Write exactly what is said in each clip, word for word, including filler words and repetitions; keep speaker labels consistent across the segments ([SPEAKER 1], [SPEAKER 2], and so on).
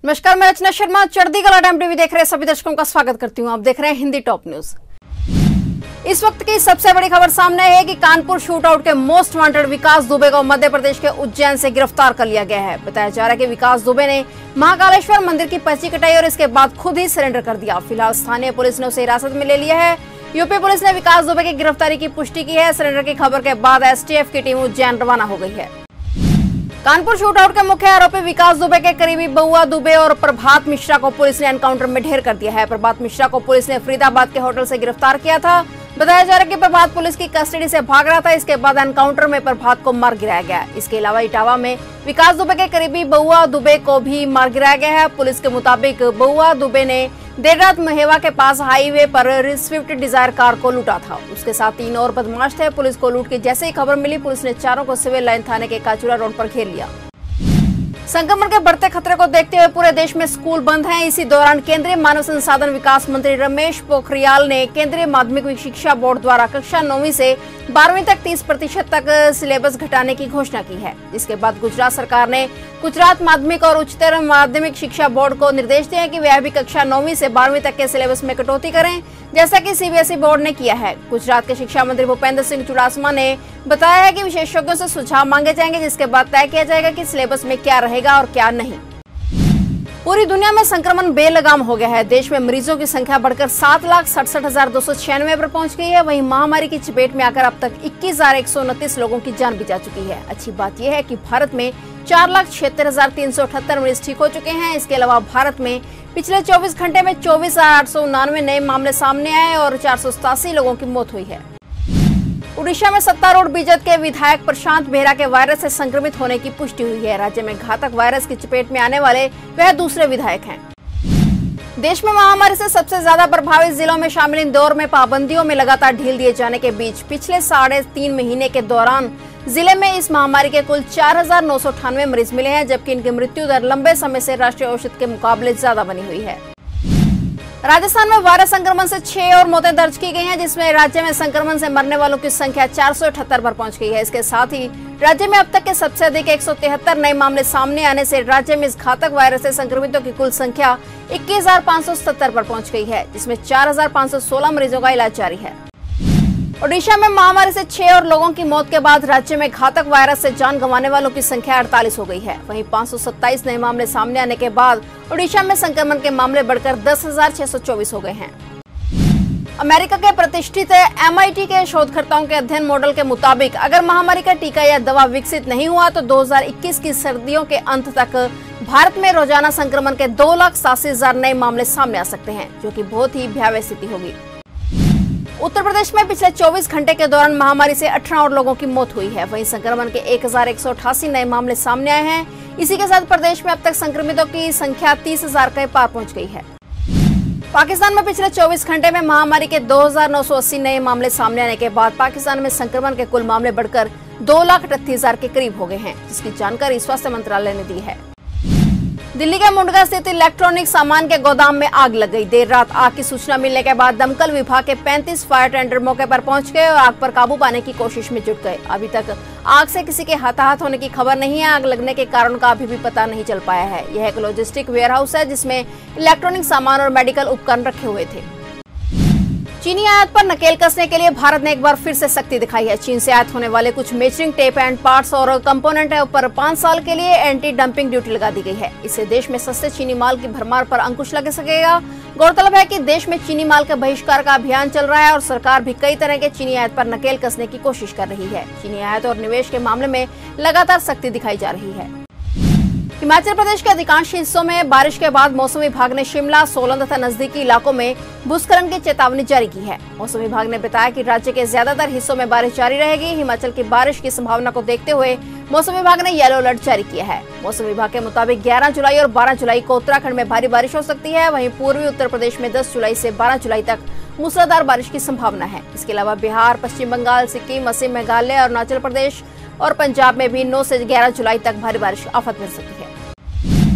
[SPEAKER 1] नमस्कार, मैं रचना शर्मा चढ़ती कला टाइम टीवी देख रहे सभी दर्शकों का स्वागत करती हूं। आप देख रहे हैं हिंदी टॉप न्यूज। इस वक्त की सबसे बड़ी खबर सामने है कि कानपुर शूटआउट के मोस्ट वांटेड विकास दुबे को मध्य प्रदेश के उज्जैन से गिरफ्तार कर लिया गया है। बताया जा रहा है कि विकास दुबे ने महाकालेश्वर मंदिर की पर्ची कटाई और इसके बाद खुद ही सरेंडर कर दिया। फिलहाल स्थानीय पुलिस ने उसे हिरासत में ले लिया है। यूपी पुलिस ने विकास दुबे की गिरफ्तारी की पुष्टि की है। सरेंडर की खबर के बाद एसटीएफ की टीम उज्जैन रवाना हो गई है। कानपुर शूटआउट के मुख्य आरोपी विकास दुबे के करीबी बउआ दुबे और प्रभात मिश्रा को पुलिस ने एनकाउंटर में ढेर कर दिया है। प्रभात मिश्रा को पुलिस ने फरीदाबाद के होटल से गिरफ्तार किया था। बताया जा रहा है कि प्रभात पुलिस की कस्टडी से भाग रहा था। इसके बाद एनकाउंटर में प्रभात को मार गिराया गया। इसके अलावा इटावा में विकास दुबे के करीबी बउआ दुबे को भी मार गिराया गया है। पुलिस के मुताबिक बउआ दुबे ने देर रात महेवा के पास हाईवे पर स्विफ्ट डिजायर कार को लूटा था। उसके साथ तीन और बदमाश थे। पुलिस को लूट की जैसे ही खबर मिली, पुलिस ने चारों को सिविल लाइन थाने के काचूरा रोड पर घेर लिया। संक्रमण के बढ़ते खतरे को देखते हुए पूरे देश में स्कूल बंद हैं। इसी दौरान केंद्रीय मानव संसाधन विकास मंत्री रमेश पोखरियाल ने केंद्रीय माध्यमिक शिक्षा बोर्ड द्वारा कक्षा नौवीं से बारहवीं तक तीस प्रतिशत तक सिलेबस घटाने की घोषणा की है। इसके बाद गुजरात सरकार ने गुजरात माध्यमिक और उच्चतर माध्यमिक शिक्षा बोर्ड को निर्देश दिए कि वे भी कक्षा नौवीं से बारहवीं तक के सिलेबस में कटौती करें, जैसा कि सीबीएसई बोर्ड ने किया है। गुजरात के शिक्षा मंत्री भूपेंद्र सिंह चुड़ासमा ने बताया है कि विशेषज्ञों से सुझाव मांगे जाएंगे, जिसके बाद तय किया जाएगा कि सिलेबस में क्या रहेगा और क्या नहीं। पूरी दुनिया में संक्रमण बेलगाम हो गया है। देश में मरीजों की संख्या बढ़कर सात लाख सड़सठ हजार दो सौ छियानवे पर पहुंच गई है। वहीं महामारी की चपेट में आकर अब तक इक्कीस हजार एक सौ उनतीस लोगों की जान भी जा चुकी है। अच्छी बात यह है कि भारत में चार लाख छिहत्तर हजार तीन सौ अठहत्तर मरीज ठीक हो चुके हैं। इसके अलावा भारत में पिछले चौबीस घंटे में चौबीस हजार आठ सौ उन्नानवे नए मामले सामने आए और चार सौ सतासी लोगों की मौत हुई है। उड़ीसा में सत्तारूढ़ बीजेपी के विधायक प्रशांत बेहरा के वायरस से संक्रमित होने की पुष्टि हुई है। राज्य में घातक वायरस की चपेट में आने वाले वह दूसरे विधायक हैं। देश में महामारी से सबसे ज्यादा प्रभावित जिलों में शामिल इंदौर में पाबंदियों में लगातार ढील दिए जाने के बीच पिछले साढ़े तीन महीने के दौरान जिले में इस महामारी के कुल चार हजार नौ सौ अठानवे मरीज मिले हैं, जबकि इनकी मृत्यु दर लंबे समय से राष्ट्रीय औसत के मुकाबले ज्यादा बनी हुई है। राजस्थान में वायरस संक्रमण से छह और मौतें दर्ज की गई हैं, जिसमें राज्य में संक्रमण से मरने वालों की संख्या चार सौ अठहत्तर पर पहुंच गई है। इसके साथ ही राज्य में अब तक के सबसे अधिक एक सौ तिहत्तर नए मामले सामने आने से राज्य में इस घातक वायरस से संक्रमितों की कुल संख्या इक्कीस हजार पाँच सौ सत्तर पर पहुंच गई है, जिसमें चार हजार पाँच सौ सोलह मरीजों का इलाज जारी है। ओडिशा में महामारी से छह और लोगों की मौत के बाद राज्य में घातक वायरस से जान गंवाने वालों की संख्या अड़तालीस हो गई है। वहीं पाँच सौ सत्ताईस नए मामले सामने आने के बाद ओडिशा में संक्रमण के मामले बढ़कर दस हजार छह सौ चौबीस हो गए हैं। अमेरिका के प्रतिष्ठित एमआईटी के शोधकर्ताओं के अध्ययन मॉडल के मुताबिक अगर महामारी का टीका या दवा विकसित नहीं हुआ तो दो हजार इक्कीस की सर्दियों के अंत तक भारत में रोजाना संक्रमण के दो लाख सासी हजार नए मामले सामने आ सकते हैं, जो कि बहुत ही भयावह स्थिति होगी। उत्तर प्रदेश में पिछले चौबीस घंटे के दौरान महामारी से अठारह और लोगों की मौत हुई है। वहीं संक्रमण के एक हजार एक सौ अठासी नए मामले सामने आए हैं। इसी के साथ प्रदेश में अब तक संक्रमितों की संख्या तीस हजार के पार पहुंच गई है। पाकिस्तान में पिछले चौबीस घंटे में महामारी के दो हजार नौ सौ अस्सी नए मामले सामने आने के बाद पाकिस्तान में संक्रमण के कुल मामले बढ़कर दो लाख अड़तीस हजार के करीब हो गए हैं, जिसकी जानकारी स्वास्थ्य मंत्रालय ने दी है। दिल्ली के मुंडका स्थित इलेक्ट्रॉनिक सामान के गोदाम में आग लग गई। देर रात आग की सूचना मिलने के बाद दमकल विभाग के पैंतीस फायर टेंडर मौके पर पहुंच गए और आग पर काबू पाने की कोशिश में जुट गए। अभी तक आग से किसी के हताहत होने की खबर नहीं है। आग लगने के कारण का अभी भी पता नहीं चल पाया है। यह एक लॉजिस्टिक वेयरहाउस है जिसमें इलेक्ट्रॉनिक सामान और मेडिकल उपकरण रखे हुए थे। चीनी आयात पर नकेल कसने के लिए भारत ने एक बार फिर से सख्ती दिखाई है। चीन से आयात होने वाले कुछ मेजरिंग टेप एंड पार्ट्स और कंपोनेंट पर पाँच साल के लिए एंटी डंपिंग ड्यूटी लगा दी गई है। इससे देश में सस्ते चीनी माल की भरमार पर अंकुश लग सकेगा। गौरतलब है कि देश में चीनी माल के बहिष्कार का अभियान चल रहा है और सरकार भी कई तरह के चीनी आयात पर नकेल कसने की कोशिश कर रही है। चीनी आयात और निवेश के मामले में लगातार सख्ती दिखाई जा रही है। हिमाचल प्रदेश के अधिकांश हिस्सों में बारिश के बाद मौसम विभाग ने शिमला, सोलन तथा नजदीकी इलाकों में भूस्खलन की चेतावनी जारी की है। मौसम विभाग ने बताया कि राज्य के ज्यादातर हिस्सों में बारिश जारी रहेगी। हिमाचल की बारिश की संभावना को देखते हुए मौसम विभाग ने येलो अलर्ट जारी किया है। मौसम विभाग के मुताबिक ग्यारह जुलाई और बारह जुलाई को उत्तराखंड में भारी बारिश हो सकती है। वहीं पूर्वी उत्तर प्रदेश में दस जुलाई से बारह जुलाई तक मूसलाधार बारिश की संभावना है। इसके अलावा बिहार, पश्चिम बंगाल, सिक्किम, असम, मेघालय, अरुणाचल प्रदेश और पंजाब में भी नौ से ग्यारह जुलाई तक भारी बारिश आफत मिल सकती है।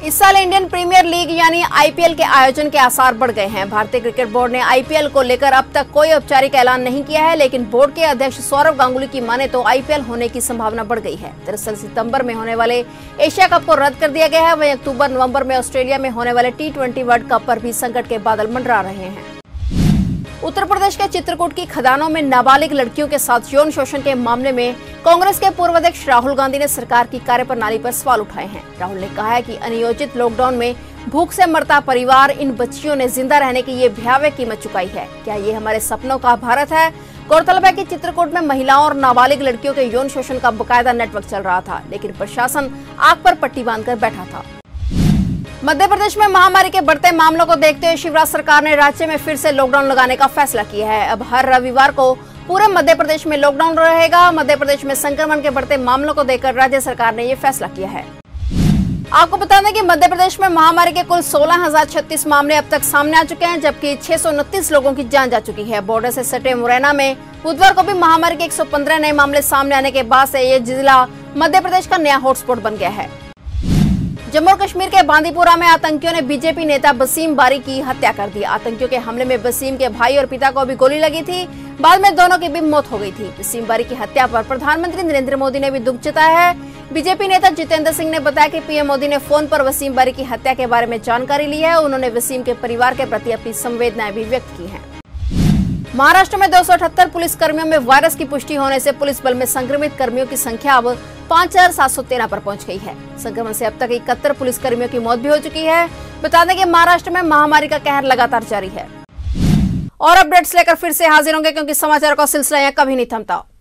[SPEAKER 1] इस साल इंडियन प्रीमियर लीग यानी आईपीएल के आयोजन के आसार बढ़ गए हैं। भारतीय क्रिकेट बोर्ड ने आईपीएल को लेकर अब तक कोई औपचारिक ऐलान नहीं किया है, लेकिन बोर्ड के अध्यक्ष सौरव गांगुली की माने तो आईपीएल होने की संभावना बढ़ गई है। दरअसल सितंबर में होने वाले एशिया कप को रद्द कर दिया गया है। वहीं अक्टूबर नवंबर में ऑस्ट्रेलिया में होने वाले टी ट्वेंटी वर्ल्ड कप पर भी संकट के बादल मंडरा रहे हैं। उत्तर प्रदेश के चित्रकूट की खदानों में नाबालिग लड़कियों के साथ यौन शोषण के मामले में कांग्रेस के पूर्व अध्यक्ष राहुल गांधी ने सरकार की कार्यप्रणाली पर सवाल उठाए हैं। राहुल ने कहा है कि अनियोजित लॉकडाउन में भूख से मरता परिवार, इन बच्चियों ने जिंदा रहने की ये भयावह कीमत चुकाई है। क्या ये हमारे सपनों का भारत है? गौरतलब है कि चित्रकूट में महिलाओं और नाबालिग लड़कियों के यौन शोषण का बकायदा नेटवर्क चल रहा था, लेकिन प्रशासन आग पर पट्टी बांधकर बैठा था। मध्य प्रदेश में महामारी के बढ़ते मामलों को देखते हुए शिवराज सरकार ने राज्य में फिर से लॉकडाउन लगाने का फैसला किया है। अब हर रविवार को पूरे मध्य प्रदेश में लॉकडाउन रहेगा। मध्य प्रदेश में संक्रमण के बढ़ते मामलों को देखकर राज्य सरकार ने ये फैसला किया है। आपको बता दें कि मध्य प्रदेश में महामारी के कुल सोलह हजार छत्तीस मामले अब तक सामने आ चुके हैं, जबकि छह सौ उनतीस लोगों की जान जा चुकी है। बॉर्डर से सटे मुरैना में बुधवार को भी महामारी के एक सौ पंद्रह नए मामले सामने आने के बाद से ये जिला मध्य प्रदेश का नया हॉटस्पॉट बन गया है। जम्मू और कश्मीर के बांदीपुरा में आतंकियों ने बीजेपी नेता वसीम बारी की हत्या कर दी। आतंकियों के हमले में वसीम के भाई और पिता को भी गोली लगी थी। बाद में दोनों की भी मौत हो गई थी। वसीम बारी की हत्या पर प्रधानमंत्री नरेंद्र मोदी ने भी दुख जताया है। बीजेपी नेता जितेंद्र सिंह ने बताया कि पीएम मोदी ने फोन पर वसीम बारी की हत्या के बारे में जानकारी ली है। उन्होंने वसीम के परिवार के प्रति अपनी संवेदनाएं भी व्यक्त की हैं। महाराष्ट्र में दो सौ अठहत्तर पुलिस कर्मियों में वायरस की पुष्टि होने से पुलिस बल में संक्रमित कर्मियों की संख्या अब पाँच हजार सात सौ तेरह पर पहुंच गई है। संक्रमण से अब तक इकहत्तर पुलिस कर्मियों की मौत भी हो चुकी है। बता दें कि महाराष्ट्र में महामारी का कहर लगातार जारी है। और अपडेट्स लेकर फिर से हाजिर होंगे, क्योंकि समाचार का सिलसिला यहाँ कभी नहीं थमता।